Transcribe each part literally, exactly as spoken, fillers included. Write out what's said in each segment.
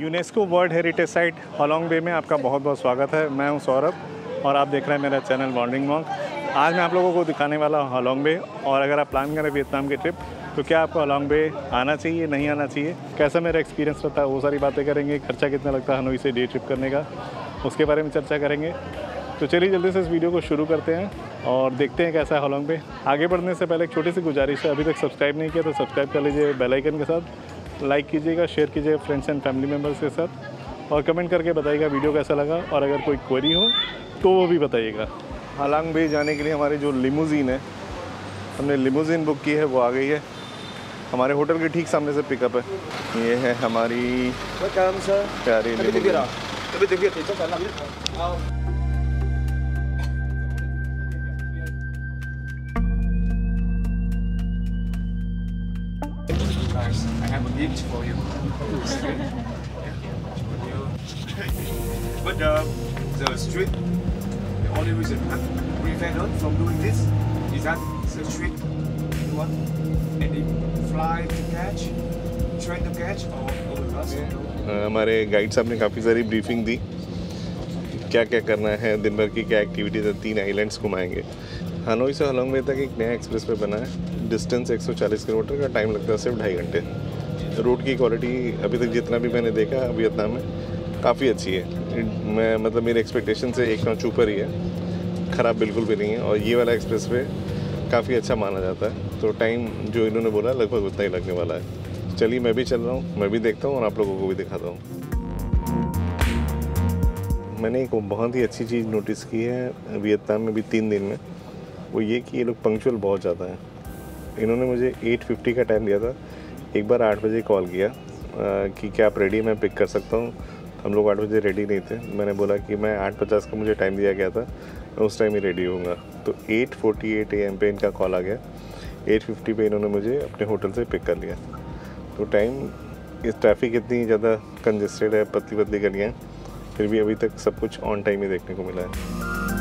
UNESCO world heritage site Halong Bay में आपका बहुत बहुत स्वागत है। मैं हूं सौरभ और आप देख रहे हैं मेरा चैनल वॉन्डरिंग मॉन्क। आज मैं आप लोगों को दिखाने वाला हूं होलोंग बे। और अगर आप प्लान करें वियतनाम की ट्रिप तो क्या आपको होलोंग बे आना चाहिए, नहीं आना चाहिए, कैसा मेरा एक्सपीरियंस रहता है, वो सारी बातें करेंगे। खर्चा कितना लगता है हनोई से डे ट्रिप करने का, उसके बारे में चर्चा करेंगे। तो चलिए जल्दी से इस वीडियो को शुरू करते हैं और देखते हैं कैसा है होलोंग बे। आगे बढ़ने से पहले एक छोटी सी गुजारिश है, अभी तक सब्सक्राइब नहीं किया तो सब्सक्राइब कर लीजिए बेल आइकन के साथ, लाइक कीजिएगा, शेयर कीजिए फ्रेंड्स एंड फैमिली मेम्बर्स के साथ और कमेंट करके बताइएगा वीडियो कैसा लगा। और अगर कोई क्वेरी हो तो वो भी बताइएगा। होलोंग बे जाने के लिए हमारी जो लिमोजीन है, हमने लिमोजीन बुक की है, वो आ गई है। हमारे होटल के ठीक सामने से पिकअप है। ये है हमारी प्यारी limousine. I have a gift for you. But uh, the street, the only reason that prevent us from doing this is that the street one and it fly to catch, train to catch, or over bus. हमारे guide साहब ने काफ़ी सारी briefing दी, क्या क्या करना है, दिन भर की क्या एक्टिविटीज़ है। तीन आइलैंड्स घुमाएंगे। हनोई से होलोंग बे तक एक नया एक्सप्रेस वे बना है। डिस्टेंस एक सौ चालीस किलोमीटर का, टाइम लगता है सिर्फ ढाई घंटे। रोड की क्वालिटी अभी तक जितना भी मैंने देखा वियतनाम में काफ़ी अच्छी है। मैं मतलब मेरे एक्सपेक्टेशन से एक नॉच ऊपर ही है, ख़राब बिल्कुल भी नहीं है। और ये वाला एक्सप्रेस वे काफ़ी अच्छा माना जाता है। तो टाइम जो इन्होंने बोला लगभग उतना ही लगने वाला है। चलिए मैं भी चल रहा हूँ, मैं भी देखता हूँ और आप लोगों को भी दिखाता हूँ। मैंने एक बहुत ही अच्छी चीज़ नोटिस की है वियतनाम में भी तीन दिन में, वो ये कि ये लोग पंक्चुअल बहुत ज़्यादा हैं। इन्होंने मुझे आठ पचास का टाइम दिया था, एक बार आठ बजे कॉल किया आ, कि क्या आप रेडी, मैं पिक कर सकता हूँ। हम लोग आठ बजे रेडी नहीं थे। मैंने बोला कि मैं आठ पचास का मुझे टाइम दिया गया था, मैं उस टाइम ही रेडी होऊंगा। तो आठ अड़तालीस ए एम पे इनका कॉल आ गया। आठ पचास पे इन्होंने मुझे अपने होटल से पिक कर लिया। तो टाइम, इस ट्रैफिक इतनी ज़्यादा कंजेस्टेड है, पतली पतली गलियाँ, फिर भी अभी तक सब कुछ ऑन टाइम ही देखने को मिला है।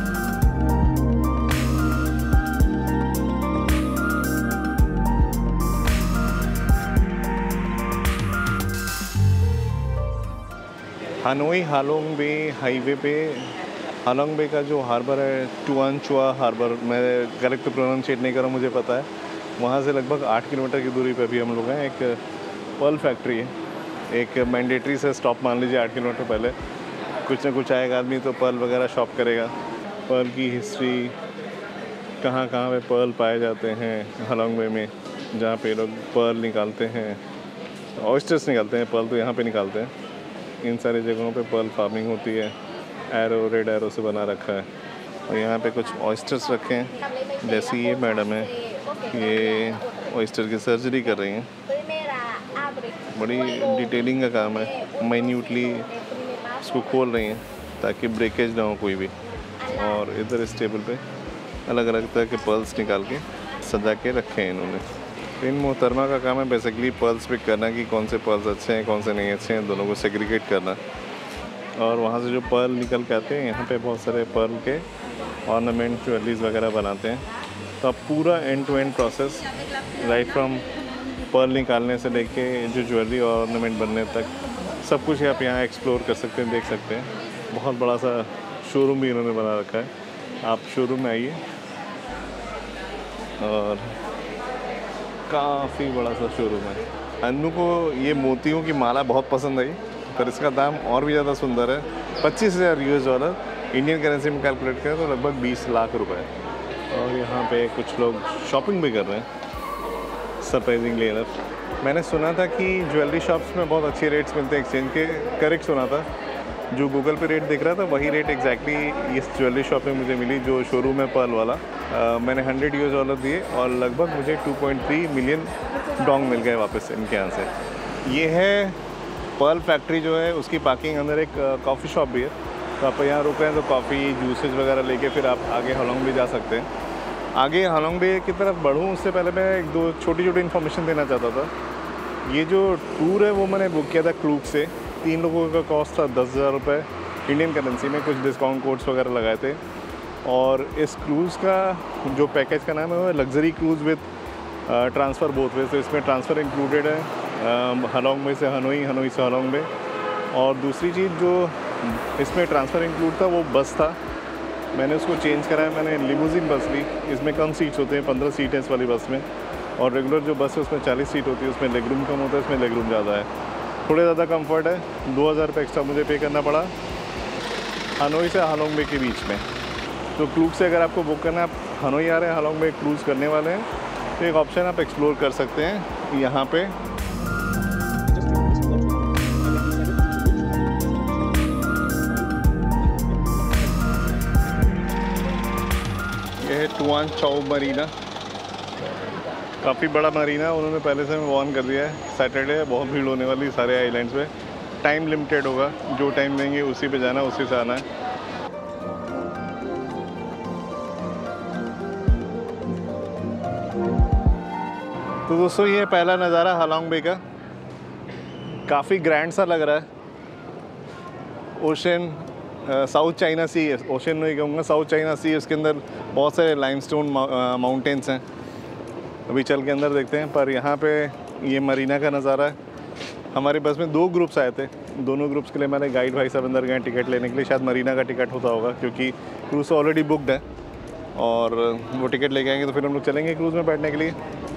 हनोई होलोंग बे हाईवे पे होलोंग बे का जो हार्बर है, टुआन चुआ हार्बर, मैं करेक्ट प्रोनाउंशिएट नहीं कर रहा, मुझे पता है। वहाँ से लगभग आठ किलोमीटर की दूरी पे अभी हम लोग हैं। एक पर्ल फैक्ट्री है, एक मैंडेटरी से स्टॉप मान लीजिए आठ किलोमीटर पहले। कुछ ना कुछ आएगा आदमी तो पर्ल वगैरह शॉप करेगा। पर्ल की हिस्ट्री, कहाँ कहाँ पे पर्ल पाए जाते हैं होलोंग बे में, जहाँ पे लोग पर्ल निकालते हैं, ऑयस्टर्स निकालते हैं, पर्ल तो यहाँ पे निकालते हैं। इन सारी जगहों पे पर्ल फार्मिंग होती है। एरो, रेड एरो से बना रखा है। और यहाँ पे कुछ ऑयस्टर्स रखे हैं, जैसे ये मैडम है, ये ऑयस्टर की सर्जरी कर रही हैं। बड़ी डिटेलिंग का काम है, माइन्यूटली इसको खोल रही हैं ताकि ब्रेकेज ना हो कोई भी। और इधर इस टेबल पे अलग अलग तरह के पर्ल्स निकाल के सजा के रखे हैं इन्होंने। इन मोहतरमा का काम है बेसिकली पर्ल्स पिक करना कि कौन से पर्ल्स अच्छे हैं, कौन से नहीं अच्छे हैं, दोनों को सेग्रीगेट करना। और वहाँ से जो पर्ल निकल के आते हैं, यहाँ पे बहुत सारे पर्ल के ऑर्नामेंट, ज्वेलरीज वगैरह बनाते हैं। तो आप पूरा end to end process, right from pearl निकालने से लेके जो ज्वेलरी और ऑर्नामेंट बनने तक, सब कुछ आप यहाँ एक्सप्लोर कर सकते हैं, देख सकते हैं। बहुत बड़ा सा शोरूम भी इन्होंने बना रखा है। आप शोरूम में आइए, और काफ़ी बड़ा सा शोरूम है। अन्नू को ये मोतियों की माला बहुत पसंद आई, पर इसका दाम और भी ज़्यादा सुंदर है। पच्चीस हज़ार यूएस डॉलर, इंडियन करेंसी में कैलकुलेट करें तो लगभग बीस लाख रुपए। और यहाँ पे कुछ लोग शॉपिंग भी कर रहे हैं, सरप्राइजिंगली इनफ। मैंने सुना था कि ज्वेलरी शॉप्स में बहुत अच्छे रेट्स मिलते हैं एक्सचेंज के, करेक्ट सुना था। जो गूगल पे रेट दिख रहा था वही रेट एग्जैक्टली इस ज्वेलरी शॉप में मुझे मिली, जो शोरूम है पर्ल वाला। आ, मैंने हंड्रेड यूएस डॉलर दिए और लगभग मुझे two point three million dong मिल गए वापस इनके यहाँ से। ये है पर्ल फैक्ट्री जो है, उसकी पार्किंग अंदर एक कॉफ़ी शॉप भी है। तो आप यहाँ रुक रहे हैं तो कॉफ़ी, जूसेज वगैरह लेके फिर आप आगे होलोंग बे जा सकते हैं। आगे होलोंग बे की तरफ बढ़ूँ उससे पहले मैं एक दो छोटी छोटी इन्फॉर्मेशन देना चाहता था। ये जो टूर है वो मैंने बुक किया था क्रूक से। तीन लोगों का कॉस्ट था दस हज़ार रुपये इंडियन करेंसी में, कुछ डिस्काउंट कोड्स वगैरह लगाए थे। और इस क्रूज़ का जो पैकेज का नाम है वो luxury cruise with transfer both way. तो इसमें ट्रांसफ़र इंक्लूडेड है होलोंग बे से हनोई, हनोई से होलोंग बे। और दूसरी चीज़ जो इसमें ट्रांसफ़र इंक्लूड था वो बस था, मैंने उसको चेंज कराया, मैंने लिमोजिन बस ली। इसमें कम सीट्स होते हैं, पंद्रह सीट है इस वाली बस में, और रेगुलर जो बस है उसमें चालीस सीट होती है, उसमें लेग रूम कम होता है, इसमें लेग रूम ज़्यादा है, थोड़े ज़्यादा कंफर्ट है। दो हज़ार रुपये एक्स्ट्रा मुझे पे करना पड़ा हनोई से हालोंग बे के बीच में। तो क्लूक से अगर आपको बुक करना है, आप हनोई आ रहे हैं, हालोंग बे क्रूज़ करने वाले हैं, तो एक ऑप्शन आप एक्सप्लोर कर सकते हैं यहाँ पे। ये है टुआन चाओ मरीना, काफ़ी बड़ा मरीना, उन्होंने पहले से वार्न कर दिया है, सैटरडे है, बहुत भीड़ होने वाली सारे आइलैंड्स पे, टाइम लिमिटेड होगा, जो टाइम देंगे उसी पे जाना, उसी से आना है। तो दोस्तों ये पहला नज़ारा हालोंग बे का, काफ़ी ग्रैंड सा लग रहा है। Ocean, south China sea, ocean नहीं कहूँगा, साउथ चाइना सी, उसके अंदर बहुत सारे लाइमस्टोन माउंटेन्स हैं, अभी चल के अंदर देखते हैं। पर यहाँ पे ये मरीना का नज़ारा है। हमारी बस में दो ग्रुप्स आए थे, दोनों ग्रुप्स के लिए हमारे गाइड भाई साहब अंदर गए टिकट लेने के लिए, शायद मरीना का टिकट होता होगा क्योंकि क्रूज़ ऑलरेडी बुकड है, और वो टिकट लेके आएंगे तो फिर हम लोग चलेंगे क्रूज़ में बैठने के लिए।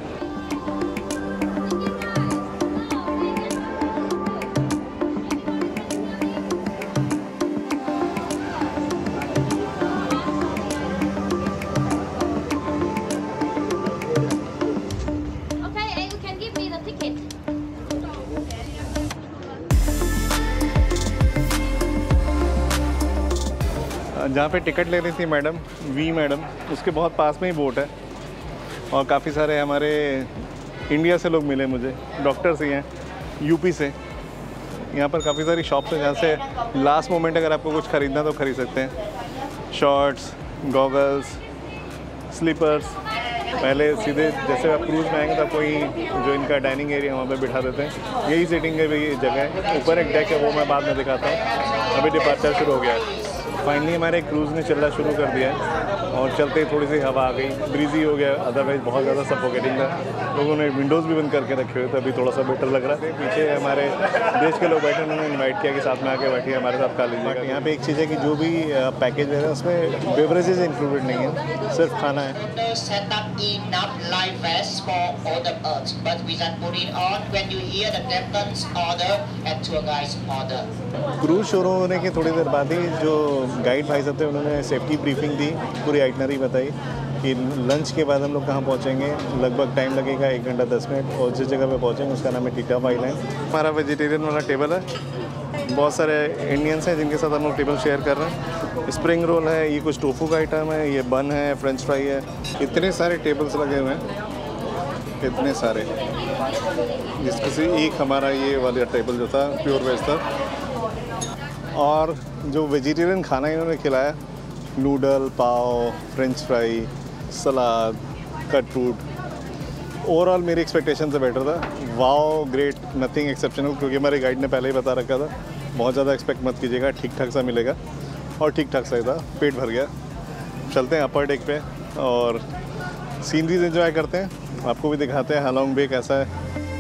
जहाँ पे टिकट ले रही थी मैडम, वी मैडम, उसके बहुत पास में ही बोट है, और काफ़ी सारे हमारे इंडिया से लोग मिले मुझे, डॉक्टर्स ही हैं यूपी से। यहाँ पर काफ़ी सारी शॉप्स हैं जहाँ से लास्ट मोमेंट अगर आपको कुछ ख़रीदना तो ख़रीद सकते हैं। Shorts, goggles, slippers. पहले सीधे जैसे आप क्रूज़ में आएंगे तो आपको ही जो इनका डाइनिंग एरिया वहाँ पे बिठा देते हैं, यही सीटिंग की भी जगह है। ऊपर एक डेक है, वो मैं बाद में दिखाता हूँ। अभी डिपार्चर शुरू हो गया है, फाइनली हमारे क्रूज़ ने चलना शुरू कर दिया है, और चलते ही थोड़ी सी हवा आ गई, ब्रीजी हो गया, अदरवाइज बहुत ज़्यादा सफोकेटिंग था। लोगों ने विंडोज़ भी बंद करके रखे हुए थे, अभी थोड़ा सा बेटर लग रहा था। पीछे हमारे देश के लोग बैठे, उन्होंने इनवाइट किया कि साथ में आके बैठिए, हमारे साथ खा लीजिएगा। यहाँ पे एक चीज़ है कि जो भी पैकेज है उसमें बेवरेजेज इंक्लूडेड नहीं है, सिर्फ खाना है। क्रूज़ शुरू होने के थोड़ी देर बाद ही जो गाइड भाई साहब थे उन्होंने सेफ्टी ब्रीफिंग दी, पूरी आइटनरी बताई कि लंच के बाद हम लोग कहाँ पहुँचेंगे, लगभग टाइम लगेगा एक घंटा दस मिनट, और जिस जगह पे पहुँचेंगे उसका नाम है टीटॉप आइलैंड। हमारा वेजिटेरियन वाला टेबल है, बहुत सारे इंडियंस हैं जिनके साथ हम लोग टेबल शेयर कर रहे हैं। स्प्रिंग रोल है, ये कुछ टोफू का आइटम है, ये बन है, फ्रेंच फ्राई है, इतने सारे टेबल्स लगे हुए हैं, इतने सारे, जिसमें से एक हमारा ये वाला टेबल जो था प्योर वेज था। और जो वेजिटेरियन खाना इन्होंने खिलाया, noodle, pav, French fry, salad, cut fruit, overall मेरी एक्सपेक्टेशन से बेटर था। वाओ, ग्रेट, नथिंग एक्सेप्शनल, क्योंकि हमारे गाइड ने पहले ही बता रखा था बहुत ज़्यादा एक्सपेक्ट मत कीजिएगा, ठीक ठाक सा मिलेगा, और ठीक ठाक सा ही था, पेट भर गया। चलते हैं अपर डेक पे और सीनरीज एंजॉय करते हैं, आपको भी दिखाते हैं हालोंग बे कैसा है।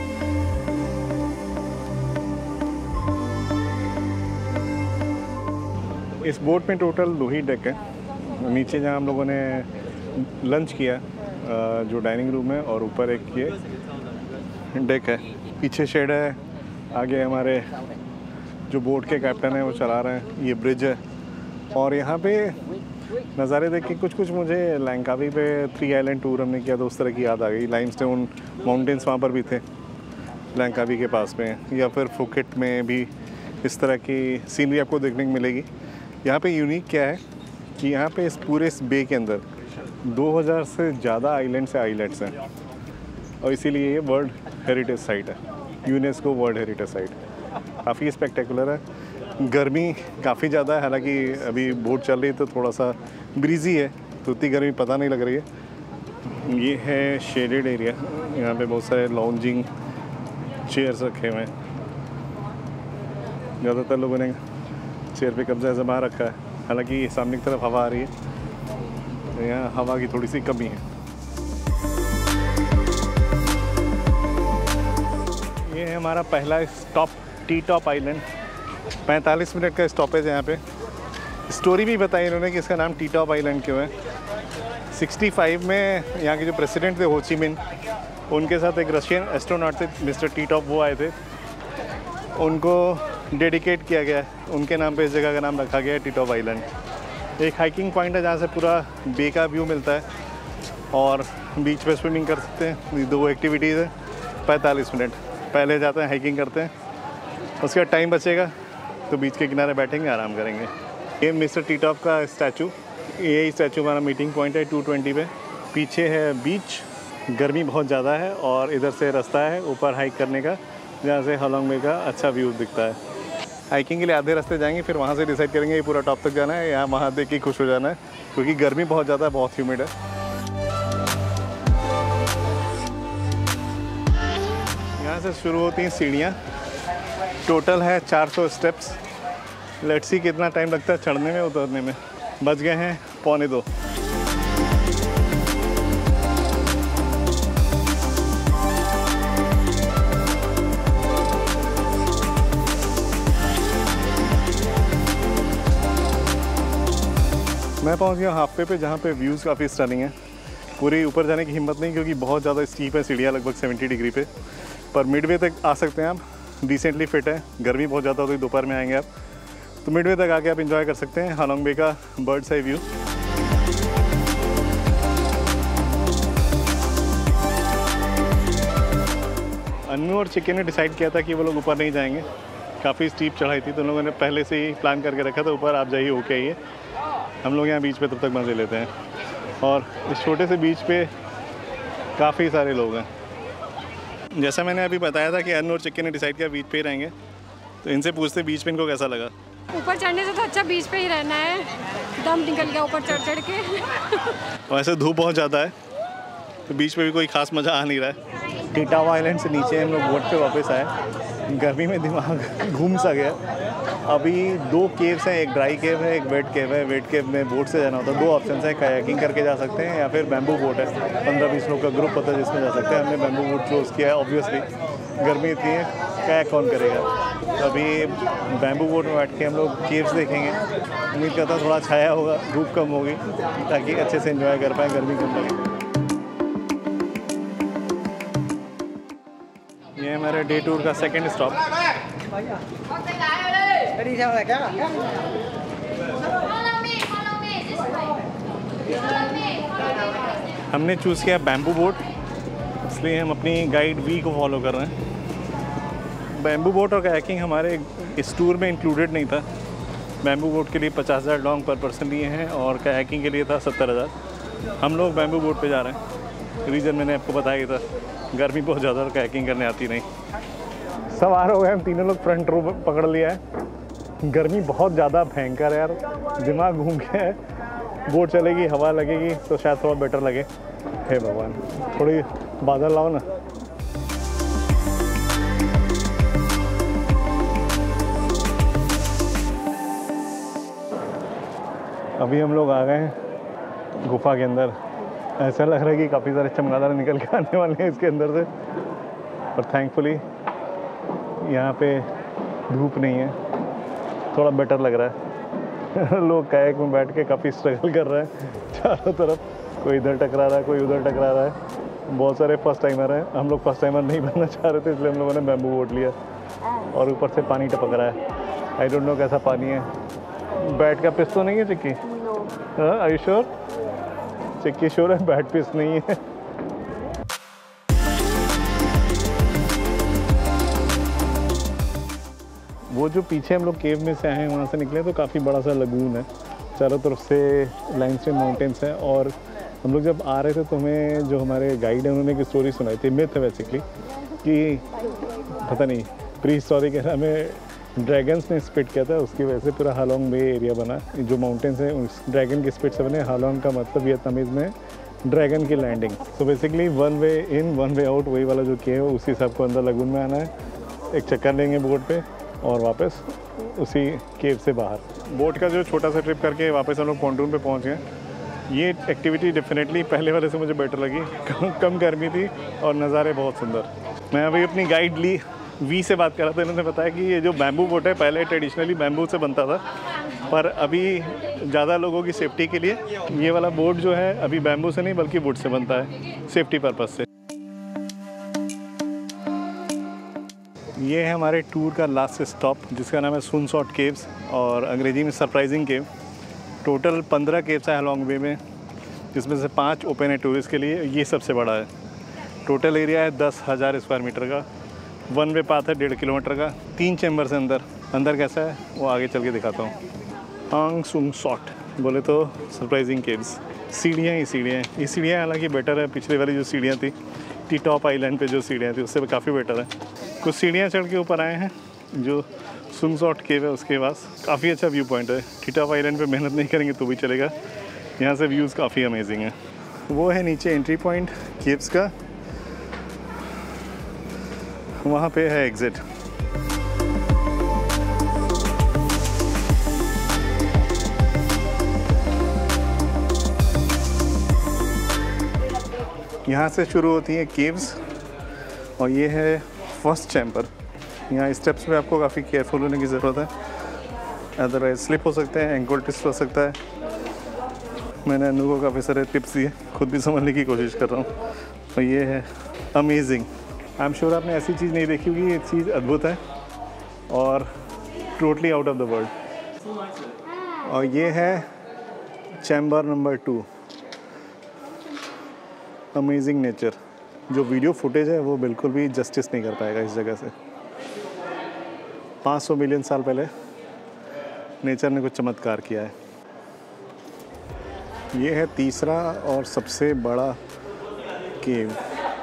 इस बोट में टोटल दो ही डेक है, नीचे जहाँ हम लोगों ने लंच किया जो डाइनिंग रूम है, और ऊपर एक ये डेक है, पीछे शेड है, आगे हमारे जो बोट के कैप्टन है वो चला रहे हैं, ये ब्रिज है। और यहाँ पे नज़ारे देख के कुछ कुछ मुझे लैंकावी पे थ्री आइलैंड टूर हमने किया तो उस तरह की याद आ गई। लाइमस्टोन माउंटेन्स वहाँ पर भी थे लैंकावी के पास में, या फिर फुकेट में भी इस तरह की सीनरी आपको देखने को मिलेगी। यहाँ पे यूनिक क्या है कि यहाँ पे इस पूरे इस बे के अंदर दो हज़ार से ज़्यादा आइलैंड से आइलैंड्स हैं, और इसीलिए ये वर्ल्ड हेरिटेज साइट है, यूनेस्को वर्ल्ड हेरिटेज साइट। काफ़ी स्पेक्टेकुलर है। गर्मी काफ़ी ज़्यादा है, हालांकि अभी बोट चल रही है तो थोड़ा सा ब्रीजी है, तो इतनी गर्मी पता नहीं लग रही है। ये है शेडेड एरिया, यहाँ पे बहुत सारे लाउंजिंग चेयर्स रखे हुए हैं, ज़्यादातर लोगों ने चेयर पे कब्जा जमा रखा है, हालांकि सामने की तरफ हवा आ रही है, यहाँ हवा की थोड़ी सी कमी है। ये है हमारा पहला स्टॉप टी टॉप आइलैंड, पैंतालीस मिनट का स्टॉपेज है यहाँ पे। स्टोरी भी बताई इन्होंने कि इसका नाम टी टॉप आइलैंड क्यों है। पैंसठ में यहाँ के जो प्रेसिडेंट थे हो ची मिन, उनके साथ एक रशियन एस्ट्रोनॉट थे मिस्टर टी टॉप, वो आए थे, उनको डेडिकेट किया गया है, उनके नाम पे इस जगह का नाम रखा गया है टी टॉप आइलैंड। एक हाइकिंग पॉइंट है जहाँ से पूरा बे का व्यू मिलता है और बीच पे स्विमिंग कर सकते हैं। ये दो एक्टिविटीज़ है। पैंतालीस मिनट पहले जाते हैं, हाइकिंग करते हैं, उसके बाद टाइम बचेगा तो बीच के किनारे बैठेंगे, आराम करेंगे। ये मिस्टर टी टॉप का स्टैचू, यही स्टैचू हमारा मीटिंग पॉइंट है टू ट्वेंटी पे। पीछे है बीच, गर्मी बहुत ज़्यादा है और इधर से रास्ता है ऊपर हाइक करने का जहाँ से हालोंग बे का अच्छा व्यू दिखता है। हाइकिंग के लिए आधे रास्ते जाएंगे, फिर वहाँ से डिसाइड करेंगे ये पूरा टॉप तक जाना है या वहाँ देख के खुश हो जाना है, क्योंकि गर्मी बहुत ज़्यादा है, बहुत ह्यूमिड है। यहाँ से शुरू होती हैं सीढ़ियाँ, टोटल है चार सौ स्टेप्स। लेट्स सी कितना टाइम लगता है चढ़ने में उतरने में। बज गए हैं पौने दो। मैं पहुंच गया हाफ वे पे, जहाँ पे व्यूज़ काफ़ी स्टनिंग है। पूरी ऊपर जाने की हिम्मत नहीं क्योंकि बहुत ज़्यादा स्टीप है सीढ़ियाँ, लगभग सत्तर डिग्री पे, पर मिडवे तक आ सकते हैं आप। डिसेंटली फिट है, गर्मी बहुत ज़्यादा होती है, दोपहर में आएंगे आप तो मिडवे तक आके आप एंजॉय कर सकते हैं हालोंग बे का बर्ड्स आई व्यू। अन्नू और चिकन ने डिसाइड किया था कि वो लोग ऊपर नहीं जाएंगे, काफ़ी स्टीप चढ़ाई थी, तो उन लोगों ने पहले से ही प्लान करके रखा था ऊपर आप जाइए होके आइए, हम लोग यहाँ बीच पे तब तक मज़े लेते हैं। और इस छोटे से बीच पे काफ़ी सारे लोग हैं। जैसा मैंने अभी बताया था कि अन्नू और चिकन ने डिसाइड किया बीच पे ही रहेंगे, तो इनसे पूछते बीच पे इनको कैसा लगा। ऊपर चढ़ने से तो अच्छा बीच पे ही रहना है, दम निकल गया ऊपर चढ़ चढ़ के। वैसे धूप बहुत ज़्यादा है तो बीच पे भी कोई ख़ास मज़ा आ नहीं रहा है। टी टॉप आइलैंड से नीचे हम लोग बोट पे वापस आए, गर्मी में दिमाग घूम सा गया। अभी दो केव्स हैं, एक ड्राई केव है, एक वेट केव है। वेट केव में बोट से जाना होता है। दो ऑप्शन है, कायाकिंग करके जा सकते हैं या फिर बैम्बू बोट है, पंद्रह बीस लोग का ग्रुप होता है जिसमें जा सकते हैं। हमने बैम्बू बोट चूज़ किया है, ऑब्वियसली गर्मी इतनी है, काया कौन करेगा। तो अभी बैम्बू बोट में बैठ के हम लोग केव्स देखेंगे। उम्मीद करता हूँ थोड़ा छाया होगा, धूप कम होगी, ताकि अच्छे से एंजॉय कर पाएँ, गर्मी कम लगे। ये हमारे डे टूर का सेकंड स्टॉप। हमने चूज़ किया बैम्बू बोट, इसलिए हम अपनी गाइड वी को फॉलो कर रहे हैं। बैम्बू बोट और कायाकिंग हमारे इस टूर में इंक्लूडेड नहीं था। बैम्बू बोट के लिए पचास हज़ार डोंग पर पर्सन लिए हैं और कायाकिंग के लिए था सत्तर हज़ार। हम लोग बैम्बू बोट पे जा रहे हैं। रीज़न मैंने आपको बताया था, गर्मी बहुत ज़्यादा और कायाकिंग करने आती नहीं। सवार हो गए हम तीनों लोग, फ्रंट रो पकड़ लिया है। गर्मी बहुत ज़्यादा भयंकर है यार, दिमाग घूम गया है। बोट चलेगी, हवा लगेगी तो शायद थोड़ा बेटर लगे। हे भगवान, थोड़ी बादल लाओ ना। अभी हम लोग आ गए हैं गुफा के अंदर। ऐसा लग रहा है कि काफ़ी सारे चमगादड़ निकल के आने वाले हैं इसके अंदर से, पर थैंकफुली यहाँ पे धूप नहीं है, थोड़ा बेटर लग रहा है। लोग कायाक में बैठ के काफ़ी स्ट्रगल कर रहे हैं चारों तरफ, कोई इधर टकरा रहा है, कोई उधर टकरा रहा है। बहुत सारे फर्स्ट टाइमर हैं, हम लोग फर्स्ट टाइमर नहीं बनना चाह रहे थे, इसलिए हम लोगों ने बैम्बू बोट लिया। और ऊपर से पानी टपक रहा है, आई डोंट नो कैसा पानी है। बैट का पिस तो नहीं है चिक्की? हाँ, आर यू श्योर? चिक्की श्योर है बैट पिस नहीं है। वो जो पीछे हम लोग केव में से आए हैं वहाँ से निकले तो काफ़ी बड़ा सा लगून है, चारों तरफ से लाइमस्टोन माउंटेन्स हैं। और हम लोग जब आ रहे थे तो हमें जो हमारे गाइड है उन्होंने एक स्टोरी सुनाई थी, मिथ है बेसिकली, कि पता नहीं प्री हिस्टोरिक है, हमें ड्रैगन्स ने स्पिट किया था, उसकी वजह से पूरा हालोंग बे एरिया बना। जो माउंटेन्स हैं उस ड्रैगन के स्पिट से बने। हालोंग का मतलब वियतनामीज़ में ड्रैगन की landing. So basically one way in one way out, वही वाला जो किए है उसी हिसाब को अंदर लगून में आना है, एक चक्कर लेंगे बोट पे और वापस उसी केव से बाहर। बोट का जो छोटा सा ट्रिप करके वापस हम लोग पॉन्टून पे पहुंच गए। ये एक्टिविटी डेफिनेटली पहले वाले से मुझे बेटर लगी, कम कम गर्मी थी और नज़ारे बहुत सुंदर। मैं अभी अपनी गाइड ली वी से बात कर रहा था, इन्होंने बताया कि ये जो बैम्बू बोट है पहले ट्रेडिशनली बैम्बू से बनता था, पर अभी ज़्यादा लोगों की सेफ्टी के लिए ये वाला बोट जो है अभी बैम्बू से नहीं बल्कि वुड से बनता है, सेफ्टी पर्पज़ से। ये है हमारे टूर का लास्ट स्टॉप जिसका नाम है सुनसॉट केव्स और अंग्रेजी में सरप्राइजिंग केव। टोटल पंद्रह केव्स है हलॉन्ग वे में, जिसमें से पाँच ओपन है टूरिस्ट के लिए, ये सबसे बड़ा है। टोटल एरिया है दस हज़ार स्क्वायर मीटर का, वन वे पाथ है डेढ़ किलोमीटर का, तीन चैम्बर से अंदर अंदर कैसा है वो आगे चल के दिखाता हूँ। आंग सुंग सॉट बोले तो सरप्राइजिंग केव्स। सीढ़ियाँ ही सीढ़ियाँ हैं, ये सीढ़ियाँ हालांकि बेटर है, पिछले वाली जो सीढ़ियाँ थी टी टॉप आइलैंड पे जो सीढ़ियाँ थी उससे काफ़ी बेटर है। कुछ सीढ़ियाँ चढ़ के ऊपर आए हैं, जो सुंग सॉट केव है उसके पास काफ़ी अच्छा व्यू पॉइंट है। टी टॉप आइलैंड पे मेहनत नहीं करेंगे तो भी चलेगा, यहाँ से व्यूज़ काफ़ी अमेजिंग है। वो है नीचे एंट्री पॉइंट केव्स का, वहाँ पे है एग्ज़िट। यहाँ से शुरू होती हैं केव्स और ये है फर्स्ट चैम्बर। यहाँ स्टेप्स पे आपको काफ़ी केयरफुल होने की ज़रूरत है, अदरवाइज स्लिप हो सकते हैं, एंकल ट्विस्ट हो सकता है। मैंने अनु को काफ़ी सारे टिप्स दिए, खुद भी समझने की कोशिश कर रहा हूँ। और ये है अमेजिंग, आई एम श्योर आपने ऐसी चीज़ नहीं देखी होगी, ये चीज़ अद्भुत है और totally out of the world. और ये है chamber number two, amazing nature. जो वीडियो फुटेज है वो बिल्कुल भी जस्टिस नहीं कर पाएगा इस जगह से। पाँच सौ मिलियन साल पहले नेचर ने कुछ चमत्कार किया है। ये है तीसरा और सबसे बड़ा केव।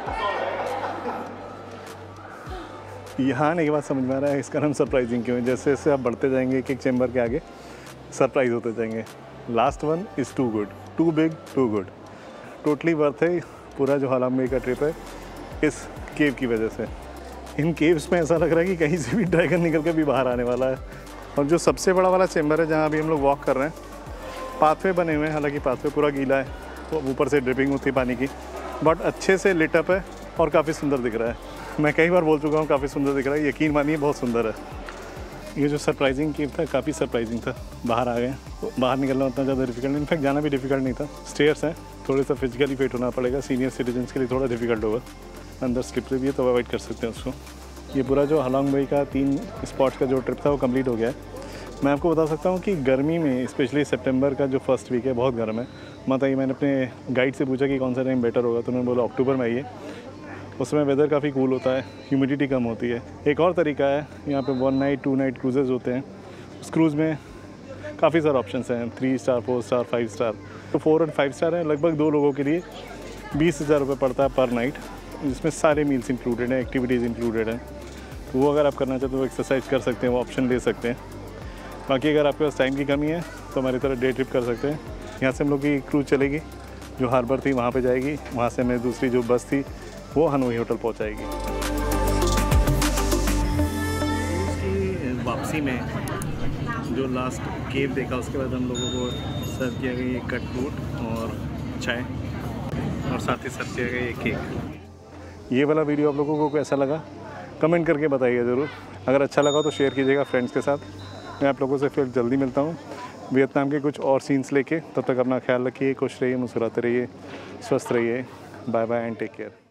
यहाँ आने के बाद समझ में आ रहा है इसका नाम सरप्राइजिंग क्यों है। जैसे जैसे आप बढ़ते जाएंगे एक एक चैम्बर के आगे सरप्राइज होते जाएंगे। Last one is too good, too big too good. Totally worth है पूरा जो हलॉन्ग बे का ट्रिप है इस केव की वजह से। इन केव्स में ऐसा लग रहा है कि कहीं से भी ड्रैगन निकल के भी बाहर आने वाला है। और जो सबसे बड़ा वाला चैम्बर है जहाँ अभी हम लोग वॉक कर रहे हैं, पाथवे बने हुए हैं, हालांकि पाथवे पूरा गीला है, तो ऊपर से ड्रिपिंग होती है पानी की, बट अच्छे से लिटअप है और काफ़ी सुंदर दिख रहा है। मैं कई बार बोल चुका हूँ काफ़ी सुंदर दिख रहा है, यकीन मानिए बहुत सुंदर है। ये जो सरप्राइजिंग केव था काफ़ी सरप्राइजिंग था। बाहर आ गए तो बाहर निकलना उतना ज़्यादा डिफिकल्ट नहीं, इनफैक्ट जाना भी डिफिकल्ट नहीं था। स्टेयर्स हैं, थोड़े सा फिजिकली फिट होना पड़ेगा, सीनियर सिटीजन्स के लिए थोड़ा डिफिकल्ट होगा। अंदर स्लिपरी भी है तो अवॉइड कर सकते हैं उसको। ये पूरा जो हलॉन्ग बे का तीन स्पॉट्स का जो ट्रिप था वो कंप्लीट हो गया है। मैं आपको बता सकता हूँ कि गर्मी में स्पेशली सितंबर का जो फर्स्ट वीक है बहुत गर्म है। मतलब मैंने अपने गाइड से पूछा कि कौन सा टाइम बेटर होगा, तो उन्होंने बोला अक्टूबर में आइए, उसमें वेदर काफ़ी कूल होता है, ह्यूमिडिटी कम होती है। एक और तरीका है, यहाँ पे one night two night cruises होते हैं। उस क्रूज़ में काफ़ी सारे ऑप्शंस हैं, three star four star five star. तो फोर और फाइव स्टार है, लगभग दो लोगों के लिए बीस हज़ार रुपये पड़ता है पर नाइट, जिसमें सारे मील्स इंक्लूडेड हैं, एक्टिविटीज़ इंक्लूडेड हैं। तो वो अगर आप करना चाहते हो एक्सरसाइज कर सकते हैं, वो ऑप्शन ले सकते हैं। बाकी अगर आपके पास टाइम की कमी है तो हमारी तरह डे ट्रिप कर सकते हैं। यहाँ से हम लोग की क्रूज चलेगी जो हार्बर थी वहाँ पे जाएगी, वहाँ से हमें दूसरी जो बस थी वो हनोई होटल पहुँचाएगी। उसकी वापसी में जो लास्ट केव देखा उसके बाद हम लोगों को सर्व किया गया ये कट फ्रूट और चाय, और साथ ही सर्व किया गया ये केक। ये वाला वीडियो आप लोगों को कैसा लगा कमेंट करके बताइए ज़रूर। अगर अच्छा लगा तो शेयर कीजिएगा फ्रेंड्स के साथ। मैं आप लोगों से फिर जल्दी मिलता हूँ वियतनाम के कुछ और सीन्स लेके। तब तक अपना ख्याल रखिए, खुश रहिए, मुस्कुराते रहिए, स्वस्थ रहिए। Bye bye and take care.